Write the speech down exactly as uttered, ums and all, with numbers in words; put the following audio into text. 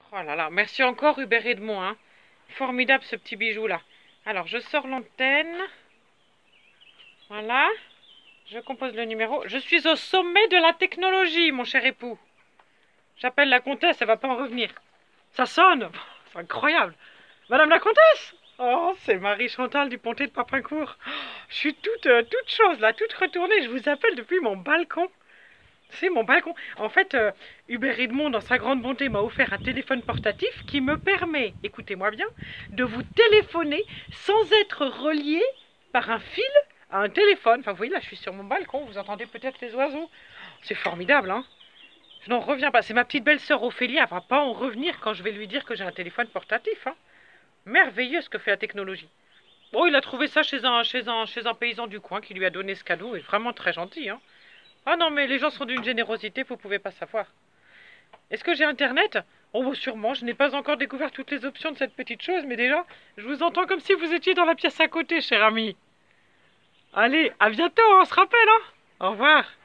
Oh là là, merci encore Hubert Edmond, hein. Formidable ce petit bijou là. Alors je sors l'antenne. Voilà. Je compose le numéro. Je suis au sommet de la technologie, mon cher époux. J'appelle la comtesse, elle va pas en revenir. Ça sonne. C'est incroyable. Madame la comtesse. Oh, c'est Marie-Chantal du Pontet de Papincourt. Oh, je suis toute, euh, toute chose là, toute retournée. Je vous appelle depuis mon balcon. C'est mon balcon. En fait, euh, Hubert Edmond, dans sa grande bonté, m'a offert un téléphone portatif qui me permet, écoutez-moi bien, de vous téléphoner sans être relié par un fil à un téléphone. Enfin, vous voyez, là, je suis sur mon balcon, vous entendez peut-être les oiseaux. C'est formidable, hein. Je n'en reviens pas. C'est ma petite belle-sœur Ophélie, elle va pas en revenir quand je vais lui dire que j'ai un téléphone portatif, hein. Merveilleux ce que fait la technologie. Bon, il a trouvé ça chez un, chez un, chez un paysan du coin qui lui a donné ce cadeau, et vraiment très gentil, hein. Ah non, mais les gens sont d'une générosité, vous pouvez pas savoir. Est-ce que j'ai Internet? Oh, bah, sûrement, je n'ai pas encore découvert toutes les options de cette petite chose, mais déjà, je vous entends comme si vous étiez dans la pièce à côté, cher ami. Allez, à bientôt, on se rappelle, hein. Au revoir.